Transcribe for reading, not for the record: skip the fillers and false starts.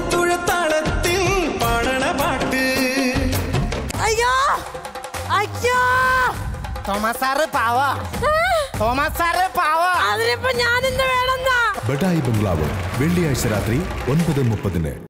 ഓണത്തുഴത്താളത്തിൽ പാടണ പാട്ട്. അയ്യോ അയ്യോ തോമസ് സാറ് പാവാ. തോമസ് സാറ് പാവാ. അതിനിപ്പോ ഞാൻ എന്ത് വേണമെന്നാ? ബഡായി ബംഗ്ലാവ് വെള്ളിയാഴ്ച രാത്രി 9:30.